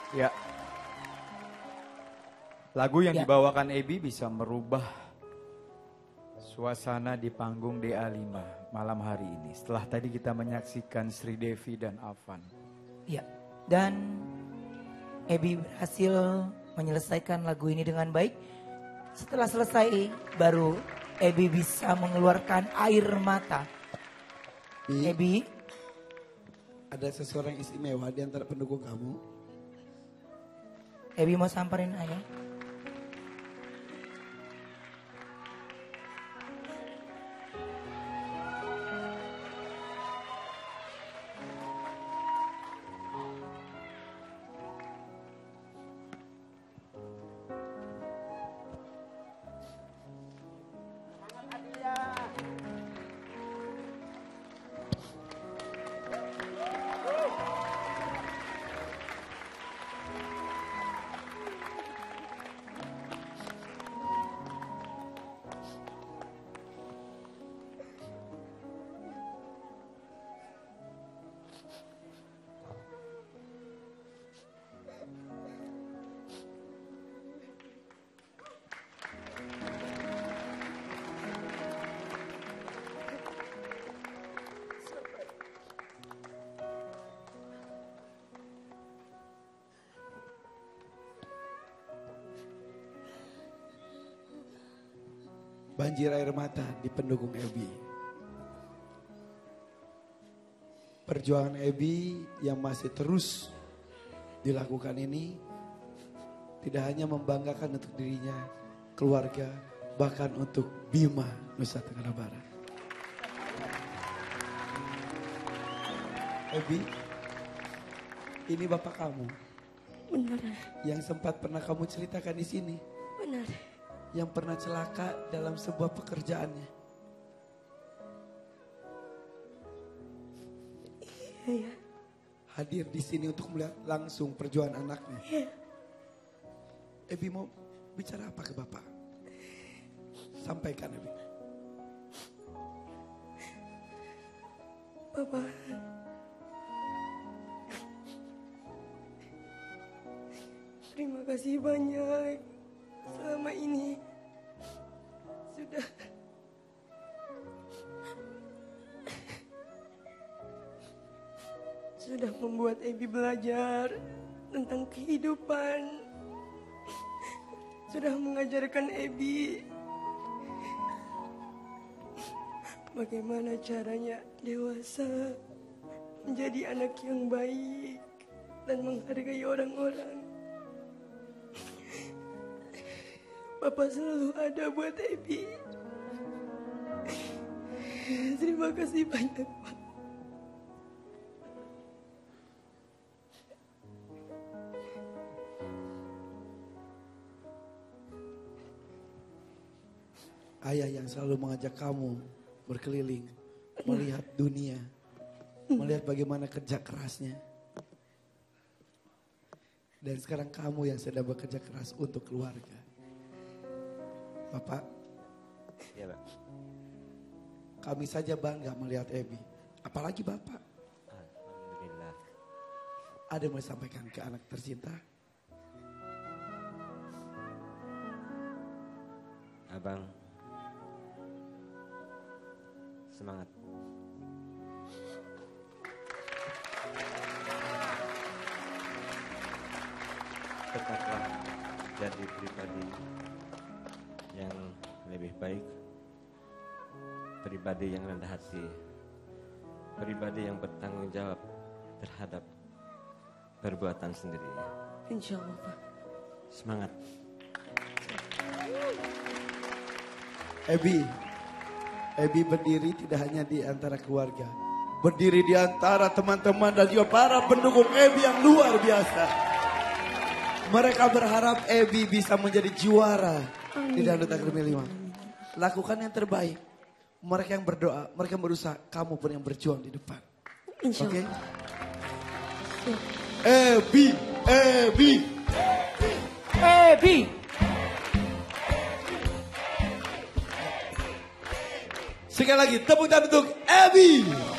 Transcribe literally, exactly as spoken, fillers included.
Ya. Lagu yang Ya. dibawakan Ebi bisa merubah suasana di panggung D A lima malam hari ini. Setelah tadi kita menyaksikan Sri Devi dan Afan. Ya, dan Ebi berhasil menyelesaikan lagu ini dengan baik. Setelah selesai, baru Ebi bisa mengeluarkan air mata. Bi, Ebi, ada seseorang istimewa di antara pendukung kamu. Ebi mau samperin ayah. Banjir air mata di pendukung Ebi. Perjuangan Ebi yang masih terus dilakukan ini tidak hanya membanggakan untuk dirinya, keluarga, bahkan untuk Bima Nusa Tenggara Barat. Ebi, ini bapak kamu. Benar, Yang sempat pernah kamu ceritakan di sini. benar. Yang pernah celaka dalam sebuah pekerjaannya. Iya, Hadir di sini untuk melihat langsung perjuangan anaknya. iya. Ebi mau bicara apa ke bapak? Sampaikan Ebi. Bapak, terima kasih banyak selama ini sudah sudah membuat Ebi belajar tentang kehidupan, sudah mengajarkan Ebi bagaimana caranya dewasa, menjadi anak yang baik dan menghargai orang-orang. Bapak selalu ada buat Ebi. Terima kasih banyak, Pak. Ayah yang selalu mengajak kamu berkeliling, melihat dunia, melihat bagaimana kerja kerasnya. Dan sekarang kamu yang sedang bekerja keras untuk keluarga. Bapak, Iya, Pak. kami saja bangga melihat Ebi. Apalagi Bapak. Alhamdulillah. Ada yang mau disampaikan ke anak tercinta? Abang semangat. Tetaplah jadi pribadi yang lebih baik, pribadi yang rendah hati, pribadi yang bertanggung jawab terhadap perbuatan sendiri. Insya Allah, Pak. Semangat. Ebi, Ebi berdiri tidak hanya di antara keluarga, berdiri di antara teman-teman dan juga para pendukung Ebi yang luar biasa. Mereka berharap Ebi bisa menjadi juara di Dangdut Akademi lima. Lakukan yang terbaik. Mereka yang berdoa, mereka yang berusaha, kamu pun yang berjuang di depan. Insya Oke? Allah. Ebi, Ebi. Ebi. Sekali lagi tepuk tangan untuk Ebi.